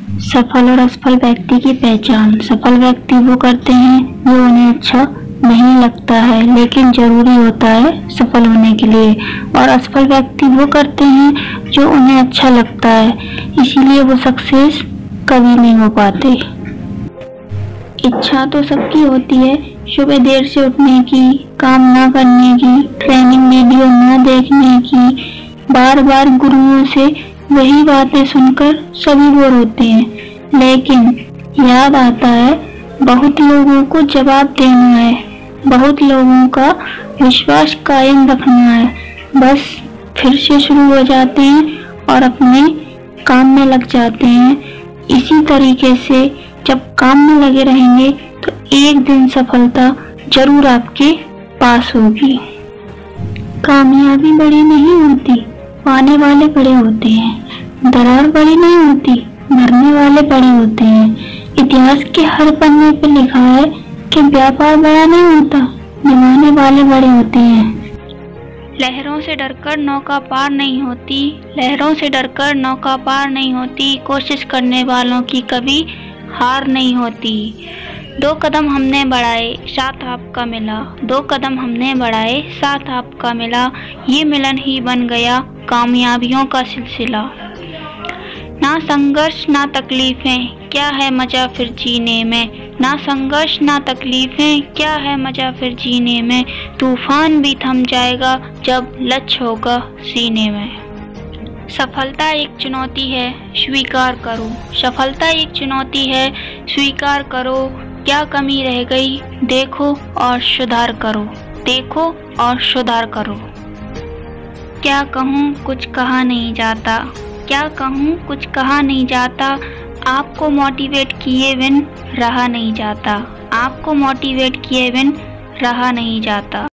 सफल और असफल व्यक्ति की पहचान। सफल व्यक्ति वो करते हैं जो उन्हें अच्छा नहीं लगता है लेकिन जरूरी होता है सफल होने के लिए, और असफल व्यक्ति वो करते हैं जो उन्हें अच्छा लगता है, इसीलिए वो सक्सेस कभी नहीं हो पाते। इच्छा तो सबकी होती है, सुबह देर से उठने की, काम ना करने की, ट्रेनिंग वीडियो ना देखने की, बार बार गुरुओं से वही बातें सुनकर सभी बोर होते हैं, लेकिन याद आता है बहुत लोगों को जवाब देना है, बहुत लोगों का विश्वास कायम रखना है, बस फिर से शुरू हो जाते हैं और अपने काम में लग जाते हैं। इसी तरीके से जब काम में लगे रहेंगे तो एक दिन सफलता जरूर आपके पास होगी। कामयाबी बड़ी नहीं होती, पाने वाले बड़े होते हैं। दरार बड़ी नहीं होती, मरने वाले बड़े होते हैं। इतिहास के हर पन्ने पर लिखा है कि व्यापार बड़ा नहीं होता, निभाने वाले बड़े होते हैं। लहरों से डरकर नौका पार नहीं होती, लहरों से डरकर नौका पार नहीं होती, कोशिश करने वालों की कभी हार नहीं होती। 2 कदम हमने बढ़ाए साथ आपका मिला, 2 कदम हमने बढ़ाए साथ आपका मिला, ये मिलन ही बन गया कामयाबियों का सिलसिला। ना संघर्ष ना तकलीफें, क्या है मजा फिर जीने में, ना संघर्ष ना तकलीफें, क्या है मजा फिर जीने में, तूफान भी थम जाएगा जब लक्ष्य होगा सीने में। सफलता एक चुनौती है स्वीकार करो, सफलता एक चुनौती है स्वीकार करो, क्या कमी रह गई देखो और सुधार करो, देखो और सुधार करो। क्या कहूँ कुछ कहा नहीं जाता, क्या कहूँ कुछ कहा नहीं जाता, आपको मोटिवेट किए बिन रहा नहीं जाता, आपको मोटिवेट किए बिन रहा नहीं जाता।